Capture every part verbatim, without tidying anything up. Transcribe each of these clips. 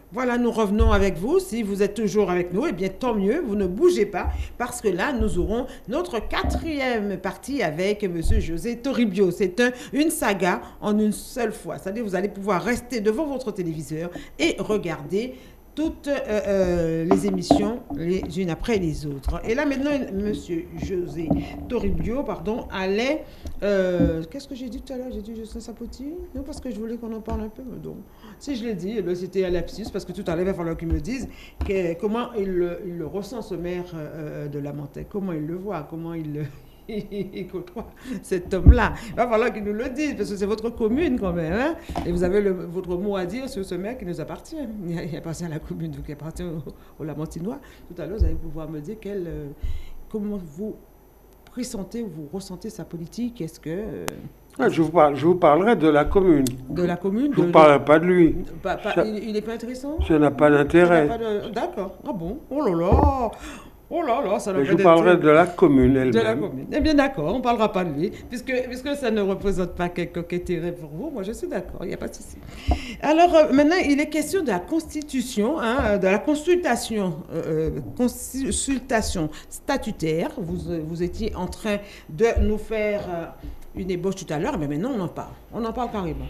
Voilà, nous revenons avec vous. Si vous êtes toujours avec nous, eh bien tant mieux, vous ne bougez pas, parce que là, nous aurons notre quatrième partie avec M. José Toribio. C'est un, une saga en une seule fois. C'est-à-dire vous allez pouvoir rester devant votre téléviseur et regarder toutes euh, euh, les émissions les unes après les autres. Et là maintenant, M. José Toribio, pardon, allait... Euh, Qu'est-ce que j'ai dit tout à l'heure? J'ai dit José Sapoti? Non, parce que je voulais qu'on en parle un peu. Mais donc, si je l'ai dit, eh c'était un lapsus, parce que tout à l'heure, il va falloir qu'il me dise que, comment il le, il le ressent, ce maire euh, de la Montagne, comment il le voit, comment il le... il côtoie cet homme-là. Il va falloir qu'il nous le dise, parce que c'est votre commune quand même. Hein? Et vous avez le, votre mot à dire sur ce maire qui nous appartient. Il, il appartient à la commune, donc il appartient aux au Lamantinois. Tout à l'heure, vous allez pouvoir me dire quel, euh, comment vous pressentez ou vous ressentez sa politique. Est-ce que... Euh, ah, je, vous parle, je vous parlerai de la commune. De la commune. Je ne vous parlerai pas de lui. Pas, pas, ça, il n'est pas intéressant? Ça n'a pas d'intérêt. De... D'accord. Ah bon? Oh là là. Oh là là, ça n'a pas d'intérêt. Je vous parlerai de la commune elle-même. De la commune. Eh bien d'accord, on ne parlera pas de lui, puisque, puisque ça ne représente pas quelque intérêt pour vous. Moi, je suis d'accord, il n'y a pas de souci. Alors, euh, maintenant, il est question de la constitution, hein, de la consultation, euh, consultation statutaire. Vous, vous étiez en train de nous faire euh, une ébauche tout à l'heure, mais maintenant, on en parle. On en parle carrément.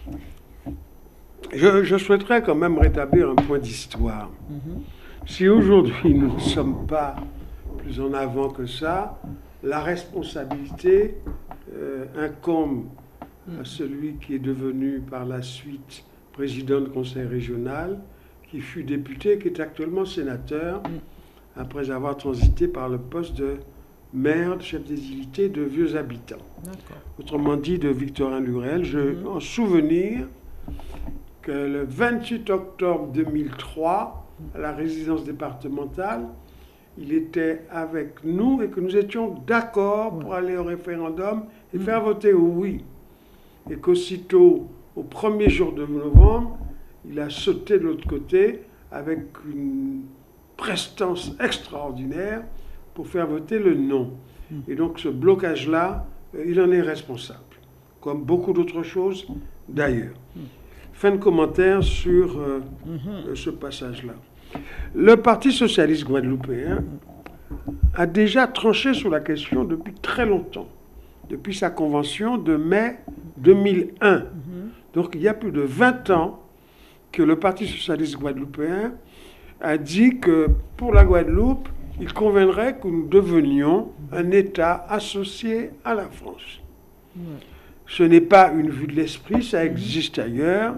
Je, je souhaiterais quand même rétablir un point d'histoire. Mm-hmm. Si aujourd'hui nous ne sommes pas plus en avant que ça, la responsabilité euh, incombe à celui qui est devenu par la suite président du conseil régional, qui fut député, qui est actuellement sénateur, après avoir transité par le poste de maire, de chef des unités de vieux habitants. Autrement dit, de Victorin Lurel. Je mmh. en souvenir que le vingt-huit octobre deux mille trois, à la résidence départementale, il était avec nous et que nous étions d'accord pour aller au référendum et faire voter au oui. Et qu'aussitôt, au premier jour de novembre, il a sauté de l'autre côté avec une prestance extraordinaire pour faire voter le non. Et donc ce blocage-là, il en est responsable, comme beaucoup d'autres choses d'ailleurs. Fin de commentaire sur euh, mm-hmm. ce passage-là. Le Parti socialiste guadeloupéen a déjà tranché sur la question depuis très longtemps, depuis sa convention de mai deux mille un. Mm-hmm. Donc il y a plus de vingt ans que le Parti socialiste guadeloupéen a dit que pour la Guadeloupe, il conviendrait que nous devenions un État associé à la France. Mm-hmm. Ce n'est pas une vue de l'esprit, ça existe ailleurs.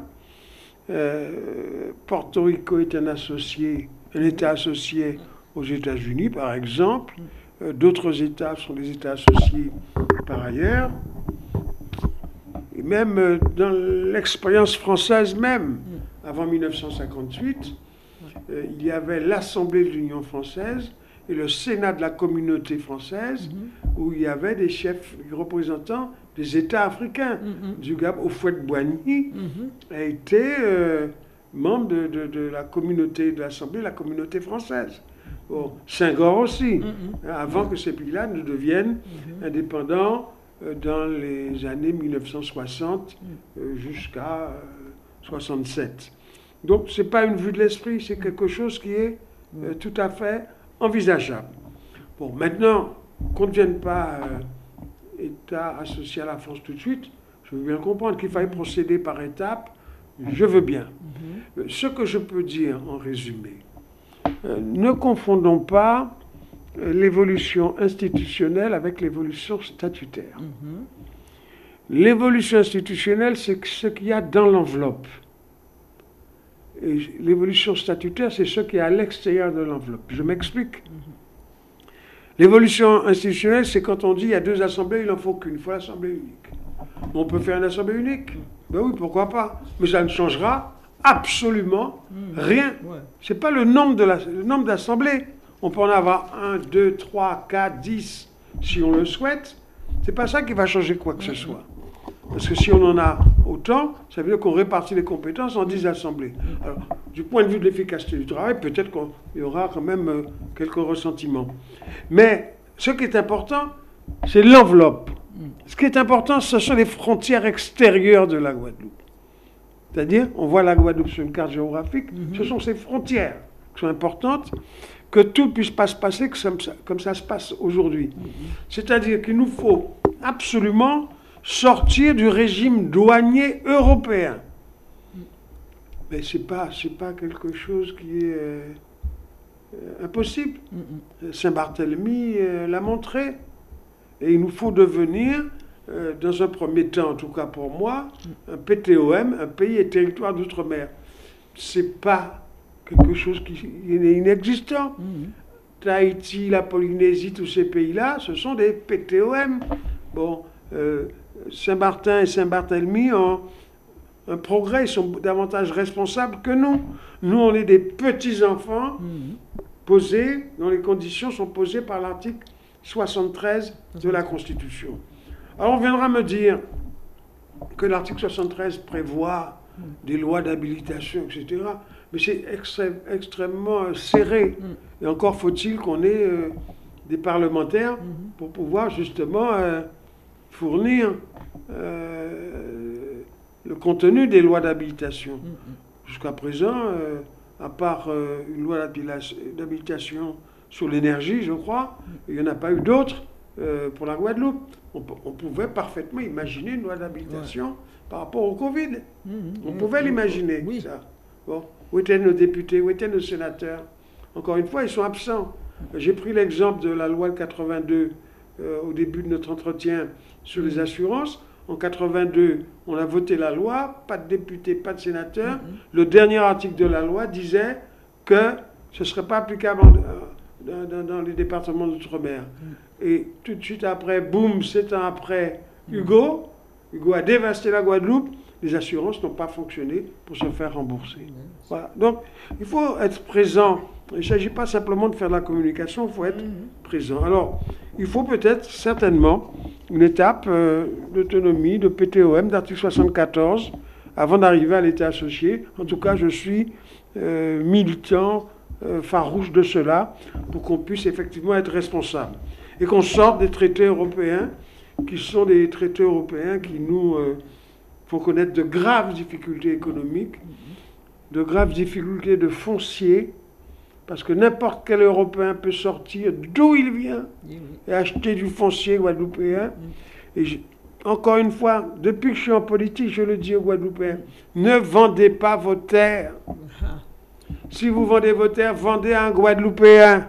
Euh, Porto Rico est un associé, un État associé aux États-Unis, par exemple. Euh, D'autres États sont des États associés par ailleurs. Et même euh, dans l'expérience française même, avant mille neuf cent cinquante-huit, euh, il y avait l'Assemblée de l'Union française et le Sénat de la communauté française, mm-hmm. où il y avait des chefs, des représentants des États africains. Mm-hmm. Du Gab, Houphouët-Boigny mm-hmm. a été euh, membre de, de, de la communauté, de l'Assemblée de la communauté française. Bon, Senghor aussi, mm-hmm. avant que ces pays-là ne deviennent mm-hmm. indépendants euh, dans les années mille neuf cent soixante mm-hmm. euh, jusqu'à euh, soixante-sept. Donc, ce n'est pas une vue de l'esprit, c'est quelque chose qui est euh, tout à fait envisageable. Bon, maintenant, qu'on ne devienne pas euh, État associé à la France tout de suite, je veux bien comprendre qu'il faille procéder par étapes, je veux bien. Mm-hmm. Ce que je peux dire en résumé, euh, ne confondons pas euh, l'évolution institutionnelle avec l'évolution statutaire. Mm-hmm. L'évolution institutionnelle, c'est ce qu'il y a dans l'enveloppe. Et l'évolution statutaire, c'est ce qui est à l'extérieur de l'enveloppe. Je m'explique. Mm-hmm. L'évolution institutionnelle, c'est quand on dit il y a deux assemblées, il n'en faut qu'une. Il faut l'assemblée unique. On peut faire une assemblée unique. Ben oui, pourquoi pas. Mais ça ne changera absolument mm-hmm. rien. Ouais. Ce n'est pas le nombre, de la, le nombre d'assemblées. On peut en avoir un, deux, trois, quatre, dix, si on le souhaite. Ce n'est pas ça qui va changer quoi que mm-hmm. ce soit. Parce que si on en a autant, ça veut dire qu'on répartit les compétences en dix assemblées. Alors, du point de vue de l'efficacité du travail, peut-être qu'il y aura quand même euh, quelques ressentiments. Mais ce qui est important, c'est l'enveloppe. Ce qui est important, ce sont les frontières extérieures de la Guadeloupe. C'est-à-dire, on voit la Guadeloupe sur une carte géographique, mm-hmm. ce sont ces frontières qui sont importantes, que tout ne puisse pas se passer comme ça, comme ça se passe aujourd'hui. Mm-hmm. C'est-à-dire qu'il nous faut absolument sortir du régime douanier européen. Mm. Mais ce n'est pas, c'est pas quelque chose qui est euh, euh, impossible. Mm-hmm. Saint-Barthélemy euh, l'a montré. Et il nous faut devenir, euh, dans un premier temps, en tout cas pour moi, un P T O M, un pays et territoire d'outre-mer. Ce n'est pas quelque chose qui est inexistant. Mmh. Tahiti, la Polynésie, tous ces pays-là, ce sont des P T O M. Bon, euh, Saint-Martin et Saint-Barthélemy ont un progrès, ils sont davantage responsables que nous. Nous, on est des petits-enfants mmh. posés, dont les conditions sont posées par l'article soixante-treize de la Constitution. Alors on viendra me dire que l'article soixante-treize prévoit des lois d'habilitation, et cetera. Mais c'est extrême, extrêmement serré. Et encore faut-il qu'on ait euh, des parlementaires pour pouvoir justement euh, fournir euh, le contenu des lois d'habilitation. Jusqu'à présent, euh, à part euh, une loi d'habilitation sur l'énergie, je crois, il n'y en a pas eu d'autres euh, pour la Guadeloupe. On, on pouvait parfaitement imaginer une loi d'habilitation ouais. par rapport au Covid. Mmh, on mmh, pouvait mmh, l'imaginer, oui. ça. Bon, où étaient nos députés, où étaient nos sénateurs? Encore une fois, ils sont absents. J'ai pris l'exemple de la loi de quatre-vingt-deux euh, au début de notre entretien sur mmh. les assurances. En quatre-vingt-deux, on a voté la loi, pas de députés, pas de sénateurs. Mmh. Le dernier article de la loi disait que ce ne serait pas applicable en, Dans, dans, dans les départements d'outre-mer. Mm. Et tout de suite après, boum, sept ans après, Hugo, mm. Hugo a dévasté la Guadeloupe, les assurances n'ont pas fonctionné pour se faire rembourser. Mm. Voilà. Donc, il faut être présent. Il ne s'agit pas simplement de faire de la communication, il faut être mm. présent. Alors, il faut peut-être, certainement, une étape euh, d'autonomie, de P T O M, d'article soixante-quatorze, avant d'arriver à l'État associé. En tout cas, je suis euh, militant, Euh, farouche de cela, pour qu'on puisse effectivement être responsable. Et qu'on sorte des traités européens, qui sont des traités européens qui nous euh, font connaître de graves difficultés économiques, de graves difficultés de foncier, parce que n'importe quel Européen peut sortir d'où il vient et acheter du foncier guadeloupéen. Et je, encore une fois, depuis que je suis en politique, je le dis aux Guadeloupéens, ne vendez pas vos terres. Si vous vendez vos terres, vendez à un Guadeloupéen.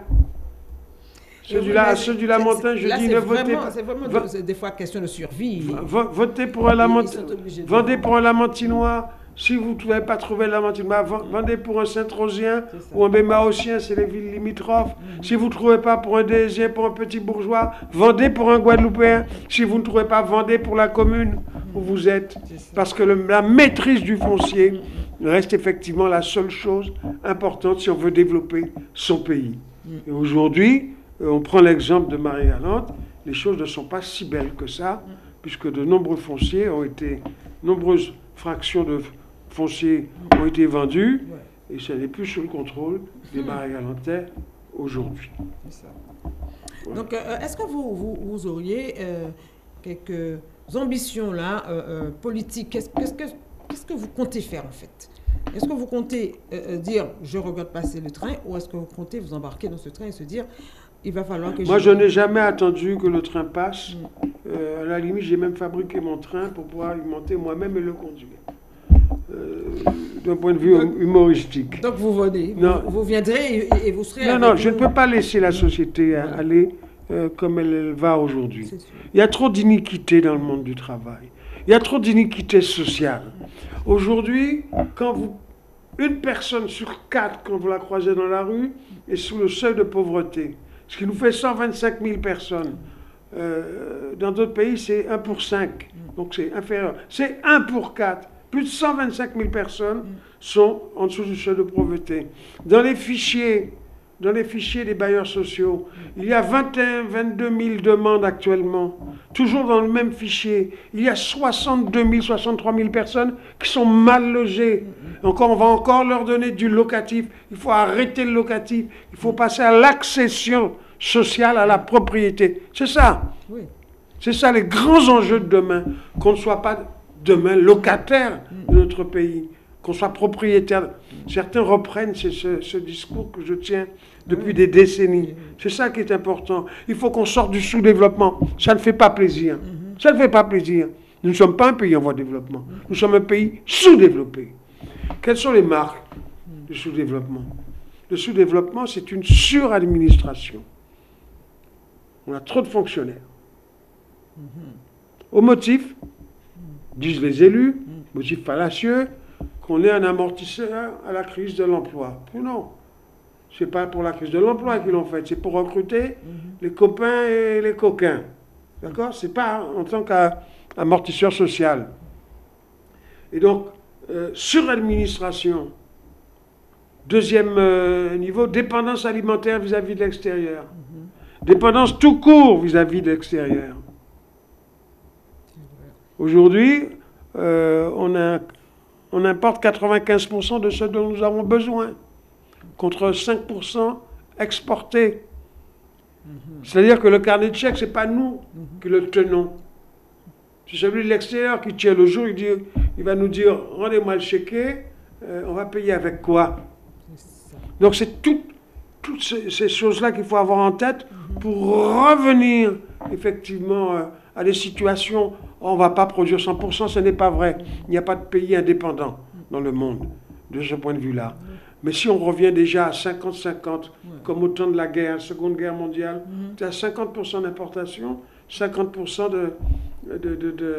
Ceux du, la, ceux du Lamentin, je là, dis ne votez pas. C'est vraiment de, des fois question de survie. Votez pour un Lamentin. Vendez pour un Lamentinois. Si vous ne pouvez pas trouver un Lamentinois, vendez pour un Saint-Rosien ou un Bémaocien, c'est les villes limitrophes. Mm-hmm. Si vous ne trouvez pas pour un Désien, pour un petit bourgeois, vendez pour un Guadeloupéen. Si vous ne trouvez pas, vendez pour la commune où vous êtes. Parce que le, la maîtrise du foncier mm-hmm. reste effectivement la seule chose importante si on veut développer son pays. Mm-hmm. Et aujourd'hui, on prend l'exemple de Marie-Galante, les choses ne sont pas si belles que ça, mm. puisque de nombreux fonciers ont été, nombreuses fractions de fonciers ont été vendues, ouais. et ça n'est plus sous le contrôle des Marie-Galantais aujourd'hui. C'est ça. Ouais. Donc, euh, est-ce que vous, vous, vous auriez euh, quelques ambitions là, euh, euh, politiques? Qu'est-ce, qu'est-ce, que, qu'est-ce que vous comptez faire en fait? Est-ce que vous comptez euh, dire « je regarde passer le train » ou est-ce que vous comptez vous embarquer dans ce train et se dire « il va falloir que je... » Moi, je n'ai jamais attendu que le train passe. Mm. Euh, à la limite, j'ai même fabriqué mon train pour pouvoir y monter moi-même et le conduire. Euh, d'un point de vue donc, humoristique. Donc vous venez, non. Vous, vous viendrez et, et vous serez... Non, non, je ne peux pas laisser la société ouais. aller euh, comme elle, elle va aujourd'hui. Il y a trop d'iniquité dans le monde du travail. Il y a trop d'iniquité sociale. Aujourd'hui, quand vous, une personne sur quatre, quand vous la croisez dans la rue, est sous le seuil de pauvreté, ce qui nous fait cent vingt-cinq mille personnes. Euh, dans d'autres pays, c'est un pour cinq, donc c'est inférieur. C'est un pour quatre. Plus de cent vingt-cinq mille personnes sont en dessous du seuil de pauvreté. Dans les fichiers, dans les fichiers des bailleurs sociaux, il y a vingt et un, vingt-deux mille demandes actuellement. Toujours dans le même fichier, il y a soixante-deux mille, soixante-trois mille personnes qui sont mal logées. Encore, on va encore leur donner du locatif. Il faut arrêter le locatif. Il faut passer à l'accession sociale, à la propriété. C'est ça. Oui. C'est ça les grands enjeux de demain. Qu'on ne soit pas demain locataires de notre pays, qu'on soit propriétaire. Certains reprennent ce, ce, ce discours que je tiens depuis des décennies. C'est ça qui est important. Il faut qu'on sorte du sous-développement. Ça ne fait pas plaisir. Ça ne fait pas plaisir. Nous ne sommes pas un pays en voie de développement. Nous sommes un pays sous-développé. Quelles sont les marques du sous-développement? Le sous-développement, c'est une suradministration. On a trop de fonctionnaires. Au motif, disent les élus, motif fallacieux, qu'on est un amortisseur à la crise de l'emploi. Non, ce n'est pas pour la crise de l'emploi qu'ils l'ont fait, c'est pour recruter mm-hmm. les copains et les coquins. D'accord? Ce n'est pas en tant qu'amortisseur social. Et donc, euh, suradministration. Deuxième euh, niveau, dépendance alimentaire vis-à-vis de l'extérieur. Mm-hmm. Dépendance tout court vis-à-vis de l'extérieur. Aujourd'hui, euh, on, a, on importe quatre-vingt-quinze pour cent de ce dont nous avons besoin, contre cinq pour cent exportés. Mm-hmm. C'est-à-dire que le carnet de chèques, ce n'est pas nous mm-hmm. qui le tenons. C'est celui de l'extérieur qui tient le jour, il, dit, il va nous dire, rendez-moi le chéquier, euh, on va payer avec quoi? Donc c'est tout, toutes ces, ces choses-là qu'il faut avoir en tête mm-hmm. pour revenir effectivement euh, à des situations. On ne va pas produire cent pour cent, ce n'est pas vrai. Il n'y a pas de pays indépendant dans le monde, de ce point de vue-là. Mais si on revient déjà à cinquante cinquante, comme au temps de la guerre, la Seconde Guerre mondiale, c'est à cinquante pour cent d'importation, cinquante pour cent de, de, de, de,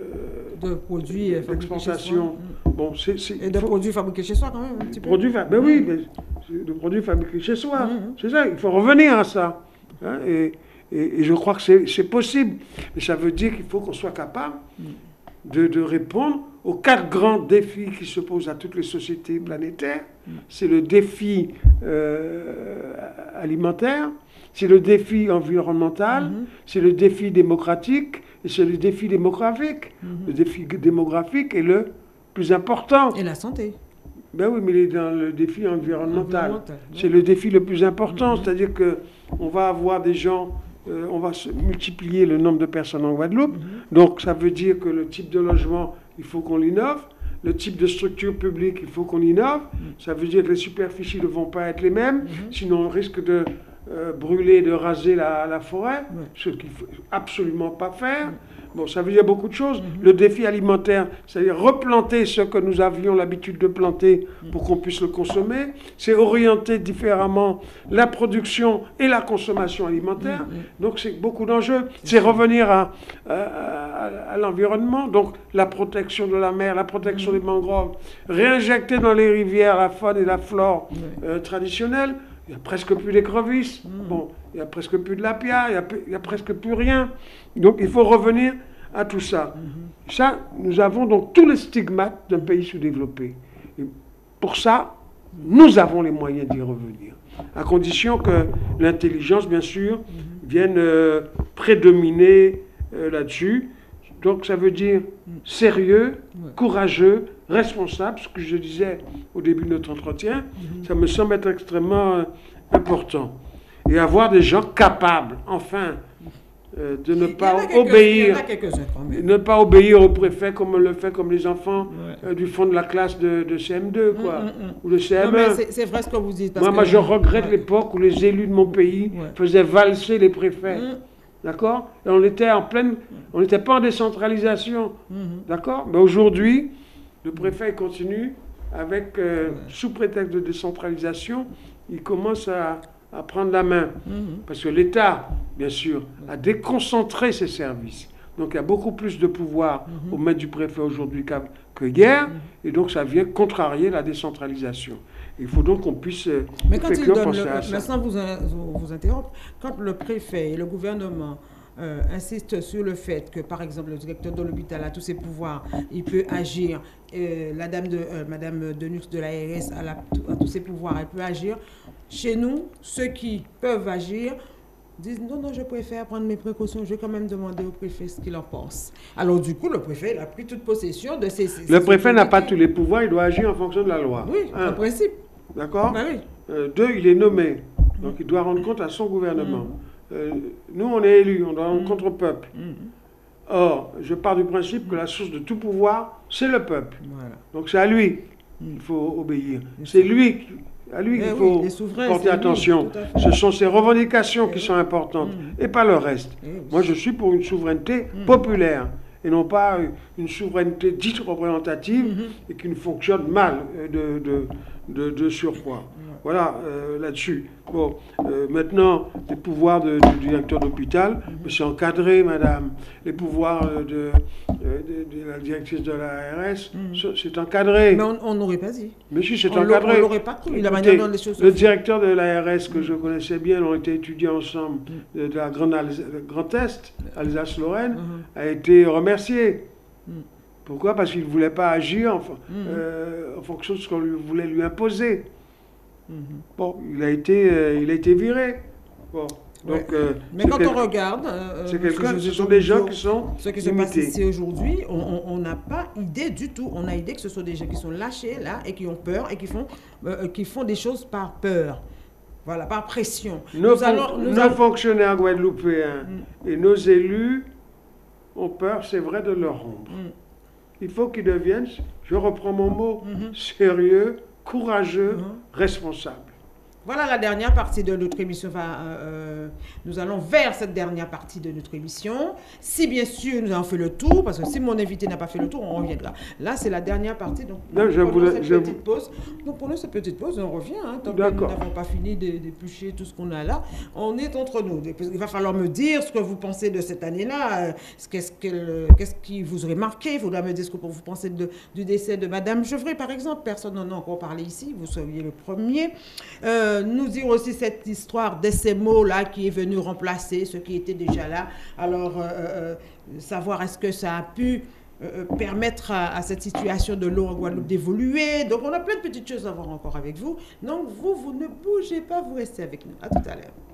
de produits d'exportation. Bon, c'est, c'est, Et de faut, produits fabriqués chez soi quand même, un petit peu. Produits, ben mmh. oui, mais de produits fabriqués chez soi. Mmh. C'est ça, il faut revenir à ça. Hein, et, Et, et je crois que c'est, c'est possible. Mais ça veut dire qu'il faut qu'on soit capable de, de répondre aux quatre grands défis qui se posent à toutes les sociétés planétaires. C'est le défi euh, alimentaire, c'est le défi environnemental, mm-hmm. c'est le défi démocratique et c'est le défi démographique. Mm-hmm. Le défi démographique est le plus important. Et la santé. Ben oui, mais il est dans le défi environnemental. environnemental c'est oui. le défi le plus important, mm-hmm. c'est-à-dire qu'on va avoir des gens... Euh, on va se multiplier le nombre de personnes en Guadeloupe. Mm-hmm. Donc, ça veut dire que le type de logement, il faut qu'on l'innove. Le type de structure publique, il faut qu'on l'innove. Mm-hmm. Ça veut dire que les superficies ne vont pas être les mêmes. Mm-hmm. Sinon, on risque de euh, brûler, de raser la, la forêt, mm-hmm. ce qu'il ne faut absolument pas faire. Mm-hmm. Bon, ça veut dire beaucoup de choses. Mm-hmm. Le défi alimentaire, c'est-à-dire replanter ce que nous avions l'habitude de planter pour qu'on puisse le consommer. C'est orienter différemment la production et la consommation alimentaire. Mm-hmm. Donc, c'est beaucoup d'enjeux. C'est revenir à, à, à, à l'environnement. Donc, la protection de la mer, la protection mm-hmm. des mangroves. Réinjecter dans les rivières la faune et la flore mm-hmm. euh, traditionnelles. Il n'y a presque plus d'écrevisses. Mmh. Bon, il n'y a presque plus de lapia, il n'y a, a presque plus rien. Donc, il faut revenir à tout ça. Mmh. Ça, nous avons donc tous les stigmates d'un pays sous-développé. Et pour ça, nous avons les moyens d'y revenir. À condition que l'intelligence, bien sûr, mmh. vienne euh, prédominer euh, là-dessus. Donc, ça veut dire sérieux, ouais. courageux, responsable, ce que je disais au début de notre entretien, mm-hmm. ça me semble être extrêmement euh, important. Et avoir des gens capables, enfin, euh, de ne pas obéir, ne pas obéir au préfet comme on le fait comme les enfants ouais. euh, du fond de la classe de, de C M deux, quoi, mm, mm, mm. ou de C M un. Non, mais c'est, c'est vrai ce que vous dites. Parce moi, que... moi, je regrette ouais. l'époque où les élus de mon pays ouais. faisaient valser les préfets. Mm. D'accord? Et on était en pleine... On n'était pas en décentralisation. Mm-hmm. D'accord? Mais aujourd'hui, le préfet continue avec, euh, ouais. sous prétexte de décentralisation, il commence à, à prendre la main. Mm-hmm. Parce que l'État, bien sûr, a déconcentré ses services. Donc il y a beaucoup plus de pouvoir mm-hmm. aux mains du préfet aujourd'hui que hier. Mm-hmm. Et donc ça vient contrarier la décentralisation. Il faut donc qu'on puisse euh, Mais quand il donne le, mais sans vous, vous, vous interrompre, quand le préfet et le gouvernement euh, insistent sur le fait que, par exemple, le directeur de l'hôpital a tous ses pouvoirs, il peut agir, euh, la dame de, euh, Madame Denux de l'A R S a, la, a tous ses pouvoirs, elle peut agir. Chez nous, ceux qui peuvent agir disent non, non, je préfère prendre mes précautions, je vais quand même demander au préfet ce qu'il en pense. Alors du coup, le préfet il a pris toute possession de ses... ses le préfet n'a pas tous les pouvoirs, il doit agir en fonction de la loi. Oui, un. En principe. D'accord ben oui. euh, Deux, il est nommé, donc mmh. il doit rendre compte à son gouvernement. Mmh. Euh, nous, on est élus, on doit rendre mmh. compte au peuple. Mmh. Or, je pars du principe que la source de tout pouvoir, c'est le peuple. Voilà. Donc c'est à lui qu'il faut obéir. C'est lui, qui- à lui Eh qu'il oui, faut les souverains, porter c'est lui, attention. tout à fait. Ce sont ses revendications Eh qui oui. sont importantes Mm. et pas le reste. Eh oui. Moi, je suis pour une souveraineté Mm. populaire et non pas une souveraineté dite représentative Mhm. et qui ne fonctionne mal euh, de, de, de, de surcroît. Ouais. Voilà, euh, là-dessus. Bon, euh, maintenant, les pouvoirs de- du directeur d'hôpital, mais c'est encadré, madame. Les pouvoirs euh, de, euh, de- de la directrice de la A R S, Mhm. c'est- c'est encadré. Mais on on n'aurait pas dit. Mais si, c'est On l'a- encadré. on l'aurait pas cru, la Écoutez, manière dont les choses se le font. directeur de l'A R S, que je connaissais bien, on était étudiés ensemble, de, de la Grande Alsa- le Grand Est, Alsace-Lorraine, Mhm. a été remercié. Mhm. Pourquoi? Parce qu'il ne voulait pas agir en, fo- Mhm. euh, en fonction de ce qu'on lui voulait lui imposer. Mhm. Bon, il a été, euh, il a été viré. Bon, donc, Ouais. euh, Mais c'est quand quel- on regarde, euh, c'est monsieur quelqu'un, José ce sont des gens Toribio, qui sont ce qui se passe limités. ici aujourd'hui, on- on on n'a pas idée du tout. On a idée que ce sont des gens qui sont lâchés là et qui ont peur et qui font, euh, qui font des choses par peur. Voilà, par pression. Nos, Nous fon- allons- nous nos allons- fonctionnaires guadeloupéens Mm. et nos élus ont peur, c'est vrai, de leur ombre. Mm. Il faut qu'ils deviennent, je reprends mon mot, Mhm. sérieux, courageux, Mhm. responsables. Voilà la dernière partie de notre émission. Enfin, euh, euh, nous allons vers cette dernière partie de notre émission. Si bien sûr nous avons fait le tour, parce que si mon invité n'a pas fait le tour, on reviendra. Là, c'est la dernière partie. Donc, Non, nous je prenons voulais- cette je petite vou- pause. Donc, pendant cette petite pause, on revient. Hein, tant que nous D'accord. n'avons pas fini de- d'éplucher tout ce qu'on a là, on est entre nous. Il va falloir me dire ce que vous pensez de cette année-là. euh, Qu'est-ce que- qu'est-ce qui vous aurait marqué? Il faudra me dire ce que vous pensez de- du décès de Madame Gevrey, par exemple. Personne n'en a encore parlé ici. Vous seriez le premier. Euh, nous dire aussi cette histoire de ces mots-là qui est venu remplacer ce qui était déjà là. Alors, euh, euh, savoir est-ce que ça a pu euh, permettre à, à cette situation de l'eau en Guadeloupe d'évoluer. Donc, on a plein de petites choses à voir encore avec vous. Donc, vous, vous ne bougez pas, vous restez avec nous. À tout à l'heure.